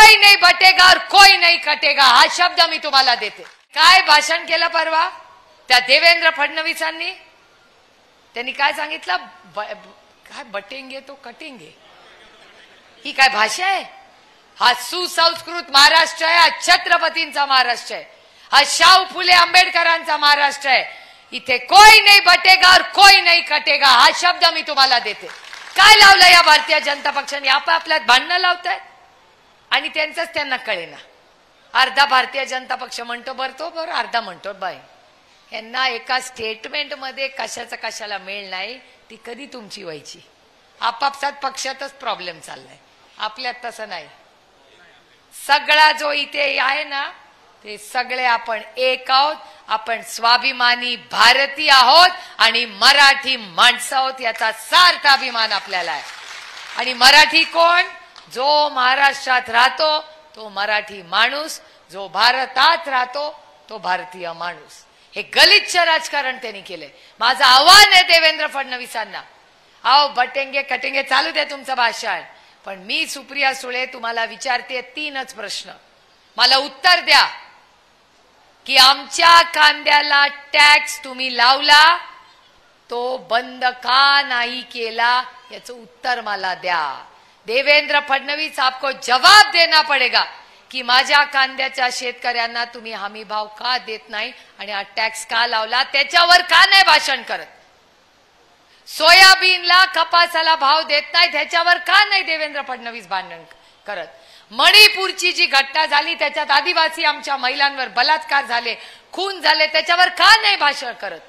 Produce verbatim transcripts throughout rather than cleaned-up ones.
कोई नहीं बटेगा और कोई नहीं कटेगा हा शब्द मी तुम्हाला देते। काय भाषण केलं परवा त्या देवेंद्र फडणवीसांनी? त्यांनी काय सांगितलं? काय बटेंगे तो कटेंगे, ही काय भाषा आहे? हा सुसंस्कृत महाराष्ट्र आहे, हा छत्रपतींचा महाराष्ट्र आहे, हा शाहू फुले आंबेडकरांचा महाराष्ट्र आहे। इथे कोई नहीं बटेगा और कोई नहीं कटेगा हा शब्द मी तुम्हाला देते। काय लावलं या भारतीय जनता पक्षाने? आपापल्यात भांडणं लावतायत आणि त्यांचंच त्यांना कळेना। अर्धा भारतीय जनता पक्ष म्हणतो बरतो बरं, अर्धा म्हणतो बाय। यांना एका स्टेटमेंट मध्ये कशाचा कशाला मेळ नाही, ती कधी तुमची व्हायची? आपापसात पक्षातच प्रॉब्लेम चाललाय, आपल्यात तसं नाही। सगळा जो इथे आहे ना ते सगळे आपण एक आहोत, आपण स्वाभिमानी भारतीय आहोत आणि मराठी माणसं आहोत, याचा सार्थ अभिमान आपल्याला आहे। आणि मराठी कोण? जो महाराष्ट्रात राहतो तो मराठी माणूस, जो भारतात राहतो तो भारतीय माणूस। हे गलिच्छ राजकारण त्यांनी केले। माझं आव्हान आहे देवेंद्र फडणवीसांना, आओ बटेंगे कटेंगे चालू दे तुमचं भाषण, पण मी सुप्रिया सुळे तुम्हाला विचारते तीनच प्रश्न, मला उत्तर द्या की आमच्या कांद्याला टॅक्स तुम्ही लावला तो बंद का नाही केला, याचं उत्तर मला द्या। देवेंद्र फडणवीस आपको जवाब देना पडेगा की माझ्या कांद्याच्या शेतकऱ्यांना तुम्ही हमी भाव का देत नाही आणि हा टॅक्स का लावला, त्याच्यावर का नाही भाषण करत? सोयाबीनला कपासाला भाव देत नाही त्याच्यावर का नाही देवेंद्र फडणवीस भांडण करत? मणिपूरची जी घटना झाली त्याच्यात आदिवासी आमच्या महिलांवर बलात्कार झाले, खून झाले, त्याच्यावर का नाही भाषण करत?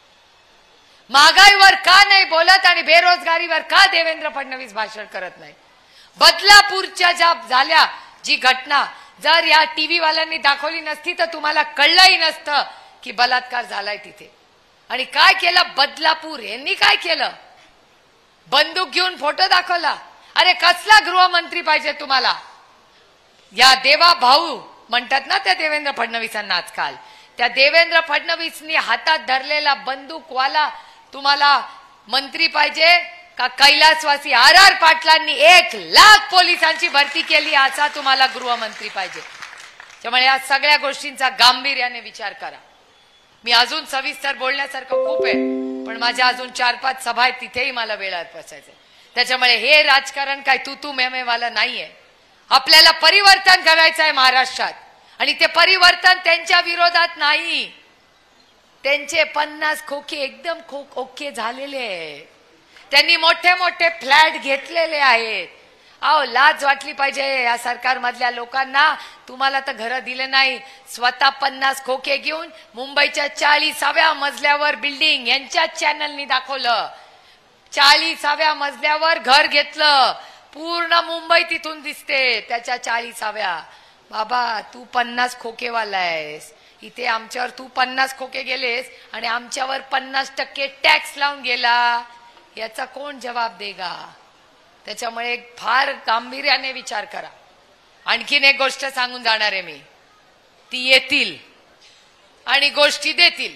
महागाईवर का नाही बोलत आणि बेरोजगारीवर का देवेंद्र फडणवीस भाषण करत नाही? बदलापूरच्या ज्या झाल्या जी घटना जर या टीव्ही वाल्यांनी दाखवली नसती तर तुम्हाला कळलंही नसतं की बलात्कार झालाय तिथे। आणि काय केलं बदलापूर यांनी? काय केलं? बंदूक घेऊन फोटो दाखवला। अरे कसला गृहमंत्री पाहिजे तुम्हाला? या देवा भाऊ म्हणतात ना त्या देवेंद्र फडणवीसांना आजकाल, त्या देवेंद्र फडणवीसनी हातात धरलेला बंदूकवाला तुम्हाला मंत्री पाहिजे का कैलासवासी आर आर पाटलांनी एक लाख पोलिसांची भरती केली असा तुम्हाला गृहमंत्री पाहिजे? त्यामुळे या सगळ्या गोष्टींचा गांभीर्याने विचार करा। मी अजून सविस्तर बोलण्यासारखं खूप आहे, पण माझ्या अजून चार पाच सभा आहेत, तिथेही मला वेळात बसायचंय। त्याच्यामुळे हे राजकारण काय तू तू मेमे वाला नाहीये। आपल्याला परिवर्तन करायचं आहे महाराष्ट्रात आणि ते परिवर्तन त्यांच्या विरोधात नाही। त्यांचे पन्नास खोके एकदम खोक ओके झालेले आहे, त्यांनी मोठे मोठे फ्लॅट घेतलेले आहेत। अहो लाज वाटली पाहिजे या सरकार मधल्या लोकांना। तुम्हाला तर घर दिले नाही, स्वतः पन्नास खोके घेऊन मुंबईच्या चाळीसाव्या मजल्यावर बिल्डिंग यांच्या चॅनलनी दाखवलं, चाळीसाव्या मजल्यावर घर घेतलं, पूर्ण मुंबई तिथून दिसते त्याच्या चाळीसाव्या। बाबा तू पन्नास खोकेवाला आहेस, इथे आमच्यावर तू पन्नास खोके गेलेस आणि आमच्यावर पन्नास टक्के टॅक्स लावून गेला, याचा कोण जवाब देगा? त्याच्यामुळे फार गांभीर्याने विचार करा। आणखीन एक गोष्ट सांगून जाणार आहे मी, ती येतील आणि गोष्टी देतील।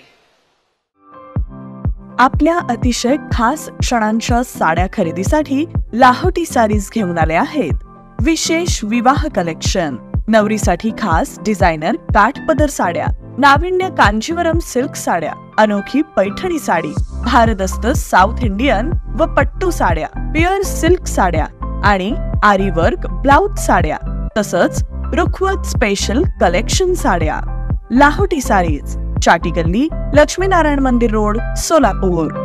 आपल्या अतिशय खास क्षणांच्या साड्या खरेदीसाठी लाहोटी सारीज घेऊन आले आहेत विशेष विवाह कलेक्शन। नवरीसाठी खास डिझायनर काठपदर साड्या, नाविन्य कांजीवरम सिल्क साड्या, अनोखी पैठणी साडी, भारदस्त साऊथ इंडियन व पट्टू साड्या, प्युअर सिल्क साड्या आणि आरी वर्क ब्लाउज साड्या, तसंच रुखवत स्पेशल कलेक्शन साड्या। लाहोटी सारीज, चाटी गल्ली, लक्ष्मीनारायण मंदिर रोड, सोलापूर।